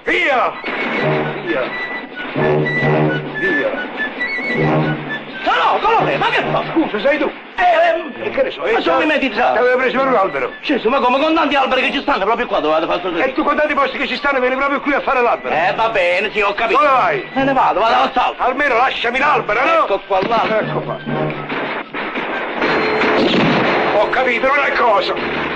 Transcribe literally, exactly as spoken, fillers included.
Via! Via! Via! No, no, Colore, ma che fa? Scusa, sei tu? Eh, E che ne so? ma sono mimetizzato. Ti avevo preso per un albero. Gesù, ma come con tanti alberi che ci stanno proprio qua dove vado a fare E tu con tanti posti che ci stanno vieni proprio qui a fare l'albero? Eh, va bene, sì, ho capito. Dove vai? Me ne vado, vado al salto. Almeno lasciami l'albero, no? Ecco qua l'albero. Ecco qua. Ho capito, non è cosa.